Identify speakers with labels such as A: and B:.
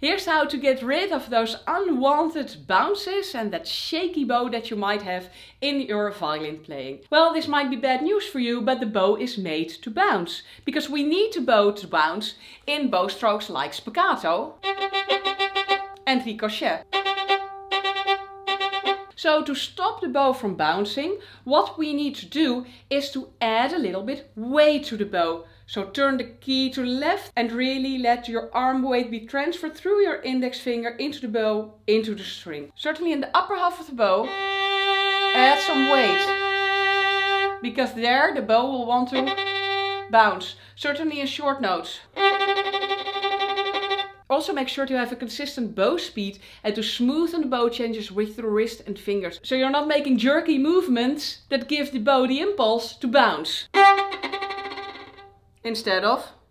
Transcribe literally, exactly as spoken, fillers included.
A: Here's how to get rid of those unwanted bounces and that shaky bow that you might have in your violin playing. Well, this might be bad news for you, but the bow is made to bounce. Because we need the bow to bounce in bow strokes like spiccato and ricochet. So to stop the bow from bouncing, what we need to do is to add a little bit weight to the bow. So turn the key to the left and really let your arm weight be transferred through your index finger into the bow, into the string. Certainly in the upper half of the bow, add some weight. Because there the bow will want to bounce. Certainly in short notes. Also make sure to have a consistent bow speed and to smoothen the bow changes with the wrist and fingers. So you're not making jerky movements that give the bow the impulse to bounce. Instead of